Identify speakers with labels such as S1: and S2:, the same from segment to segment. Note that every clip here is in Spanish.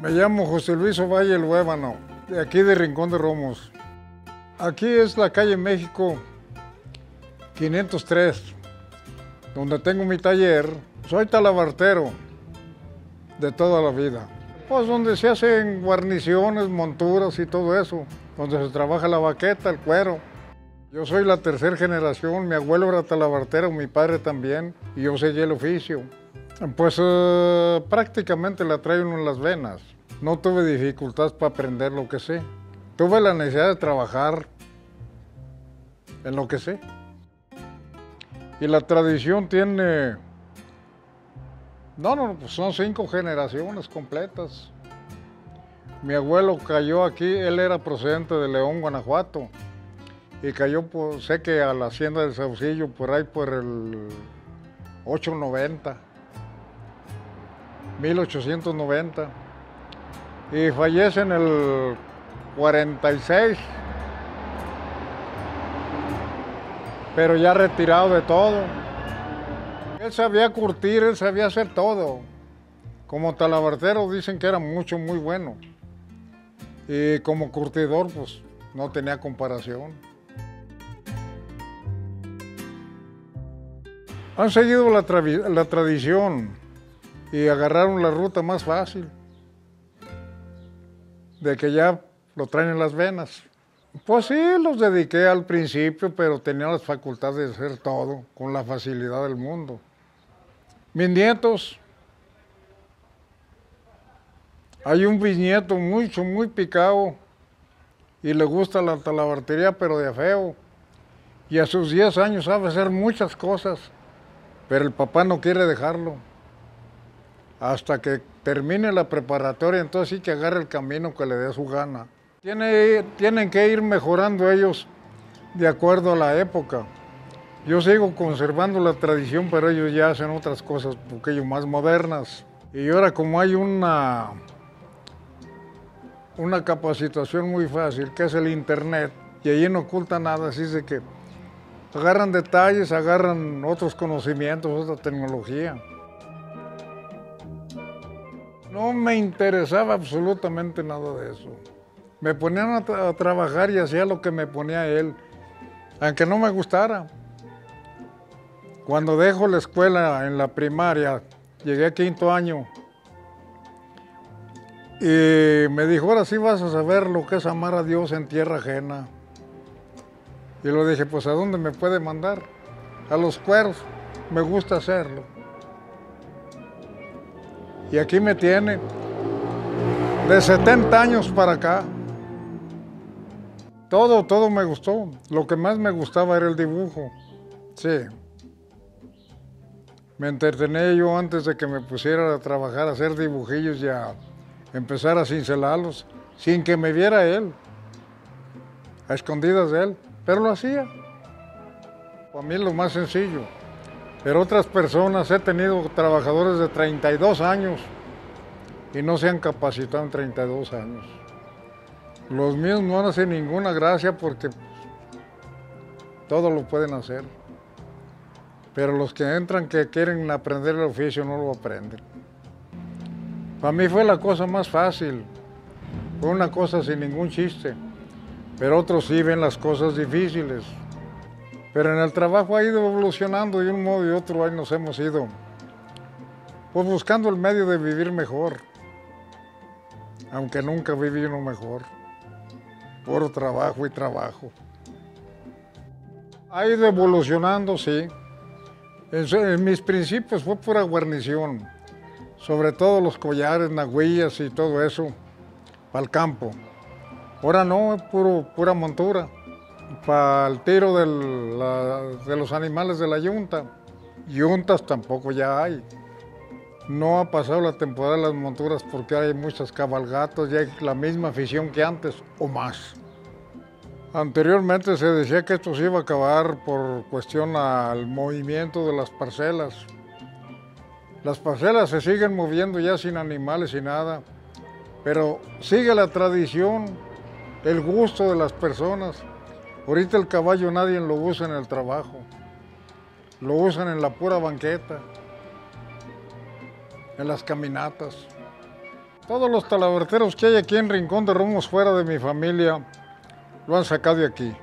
S1: Me llamo José Luis Ovalle El Huébano, de aquí de Rincón de Romos. Aquí es la calle México 503, donde tengo mi taller. Soy talabartero de toda la vida. Pues donde se hacen guarniciones, monturas y todo eso, donde se trabaja la baqueta, el cuero. Yo soy la tercera generación, mi abuelo era talabartero, mi padre también, y yo seguí el oficio. Pues prácticamente la traigo en las venas. No tuve dificultades para aprender lo que sé. Tuve la necesidad de trabajar en lo que sé. Y la tradición tiene... pues son 5 generaciones completas. Mi abuelo cayó aquí, él era procedente de León, Guanajuato. Y cayó, sé que a la hacienda del Saucillo, por ahí por el 1890. Y fallece en el 46, pero ya retirado de todo. Él sabía curtir, él sabía hacer todo. Como talabartero dicen que era muy bueno. Y como curtidor, pues no tenía comparación. Han seguido la tradición y agarraron la ruta más fácil, de que ya lo traen en las venas. Pues sí, los dediqué al principio, pero tenía las facultades de hacer todo con la facilidad del mundo. Mis nietos, hay un bisnieto muy picado y le gusta la talabartería, pero de feo. Y a sus 10 años sabe hacer muchas cosas, pero el papá no quiere dejarlo. Hasta que termine la preparatoria, entonces sí que agarre el camino que le dé su gana. Tienen que ir mejorando ellos de acuerdo a la época. Yo sigo conservando la tradición, pero ellos ya hacen otras cosas un poquillo más modernas. Y ahora como hay una capacitación muy fácil, que es el internet, y allí no oculta nada, así de que agarran detalles, agarran otros conocimientos, otra tecnología. No me interesaba absolutamente nada de eso. Me ponían a trabajar y hacía lo que me ponía él, aunque no me gustara. Cuando dejo la escuela en la primaria, llegué a 5º año y me dijo, ahora sí vas a saber lo que es amar a Dios en tierra ajena. Y le dije, pues ¿a dónde me puede mandar? A los cueros, me gusta hacerlo. Y aquí me tiene, de 70 años para acá. Todo me gustó. Lo que más me gustaba era el dibujo. Sí. Me entretenía yo antes de que me pusiera a trabajar, a hacer dibujillos y a empezar a cincelarlos, sin que me viera él, a escondidas de él, pero lo hacía. Para mí es lo más sencillo. Pero otras personas, he tenido trabajadores de 32 años y no se han capacitado en 32 años. Los míos no hacen ninguna gracia porque todo lo pueden hacer. Pero los que entran que quieren aprender el oficio no lo aprenden. Para mí fue la cosa más fácil, fue una cosa sin ningún chiste. Pero otros sí ven las cosas difíciles. Pero en el trabajo ha ido evolucionando de un modo y otro, ahí nos hemos ido, pues buscando el medio de vivir mejor, aunque nunca viví uno mejor, por trabajo y trabajo. Ha ido evolucionando, sí. En mis principios fue pura guarnición, sobre todo los collares, nagüillas y todo eso, para el campo. Ahora no, es pura montura. Para el tiro de los animales de la yunta. Yuntas tampoco ya hay. No ha pasado la temporada de las monturas porque hay muchas cabalgatas y hay la misma afición que antes o más. Anteriormente se decía que esto se iba a acabar por cuestión al movimiento de las parcelas. Las parcelas se siguen moviendo ya sin animales y nada, pero sigue la tradición, el gusto de las personas. Ahorita el caballo nadie lo usa en el trabajo, lo usan en la pura banqueta, en las caminatas. Todos los talabarteros que hay aquí en Rincón de Romos fuera de mi familia lo han sacado de aquí.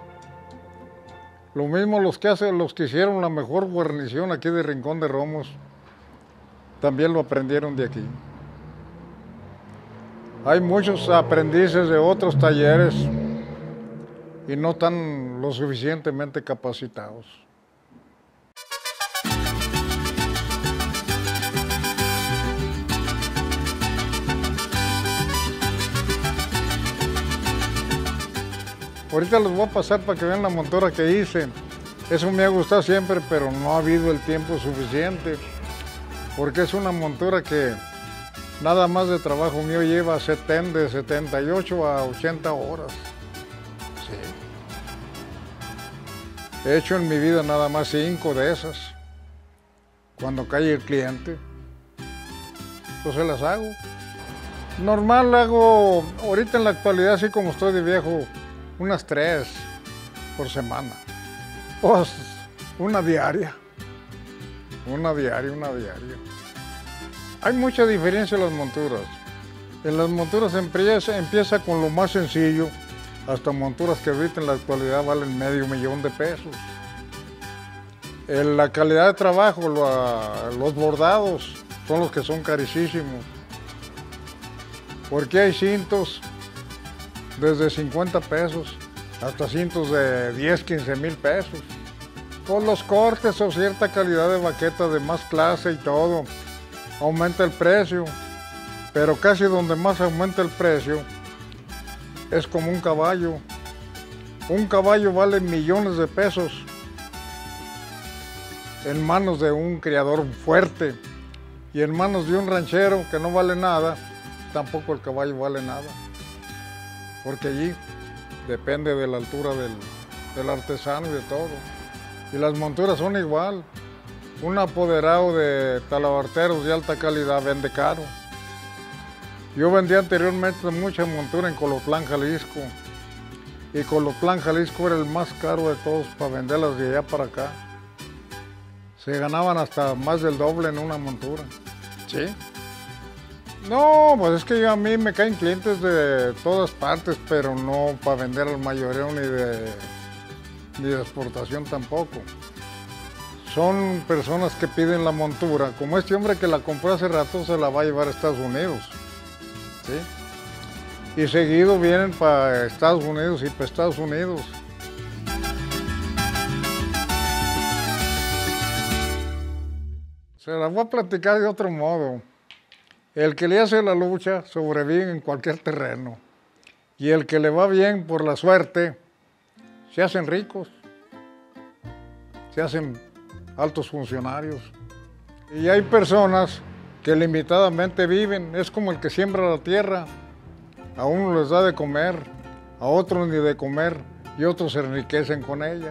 S1: Lo mismo los que hicieron la mejor guarnición aquí de Rincón de Romos, también lo aprendieron de aquí. Hay muchos aprendices de otros talleres y no están lo suficientemente capacitados. Ahorita les voy a pasar para que vean la montura que hice. Eso me ha gustado siempre, pero no ha habido el tiempo suficiente, porque es una montura que nada más de trabajo mío lleva de 78 a 80 horas. Sí. He hecho en mi vida nada más 5 de esas. Cuando cae el cliente, pues se las hago. Normal hago, ahorita en la actualidad, así como estoy de viejo, unas 3 por semana. Pues una diaria. Una diaria. Hay mucha diferencia en las monturas. En las monturas empieza con lo más sencillo, hasta monturas que ahorita en la actualidad valen $500,000 de pesos. En la calidad de trabajo, los bordados son los que son carísimos. Porque hay cintos desde 50 pesos hasta cintos de 10, 15 mil pesos. Con los cortes o cierta calidad de baqueta de más clase y todo, aumenta el precio. Pero casi donde más aumenta el precio es como un caballo. Un caballo vale millones de pesos en manos de un criador fuerte, y en manos de un ranchero que no vale nada, tampoco el caballo vale nada. Porque allí depende de la altura del artesano y de todo. Y las monturas son igual. Un apoderado de talabarteros de alta calidad vende caro. Yo vendía anteriormente mucha montura en Colotlán, Jalisco. Y Colotlán, Jalisco era el más caro de todos para venderlas de allá para acá. Se ganaban hasta más del doble en una montura. ¿Sí? No, pues es que a mí me caen clientes de todas partes, pero no para vender al mayoreo ni de exportación tampoco. Son personas que piden la montura, como este hombre que la compró hace rato se la va a llevar a Estados Unidos. ¿Sí? Y seguido vienen para Estados Unidos y para Estados Unidos. Se la voy a platicar de otro modo. El que le hace la lucha sobrevive en cualquier terreno. Y el que le va bien por la suerte, se hacen ricos, se hacen altos funcionarios. Y hay personas que limitadamente viven, es como el que siembra la tierra. A uno les da de comer, a otros ni de comer, y otros se enriquecen con ella.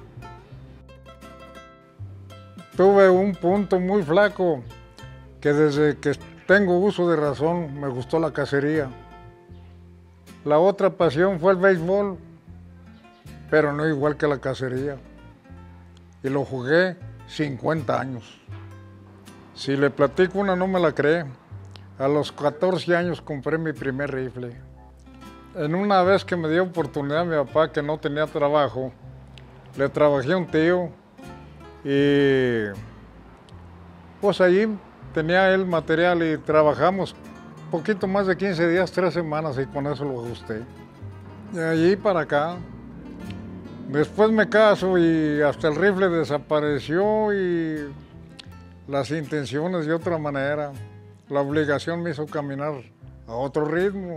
S1: Tuve un punto muy flaco que desde que tengo uso de razón me gustó la cacería. La otra pasión fue el béisbol, pero no igual que la cacería. Y lo jugué 50 años. Si le platico una no me la cree. A los 14 años compré mi primer rifle. En una vez que me dio oportunidad a mi papá, que no tenía trabajo, le trabajé a un tío y pues allí tenía él material y trabajamos poquito más de 15 días, 3 semanas, y con eso lo ajusté. De allí para acá. Después me caso y hasta el rifle desapareció y las intenciones de otra manera. La obligación me hizo caminar a otro ritmo.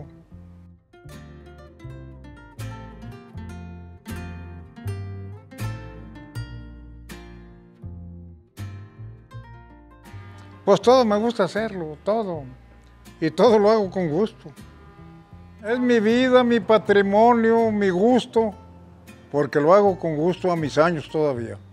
S1: Pues todo me gusta hacerlo, todo. Y todo lo hago con gusto. Es mi vida, mi patrimonio, mi gusto, porque lo hago con gusto a mis años todavía.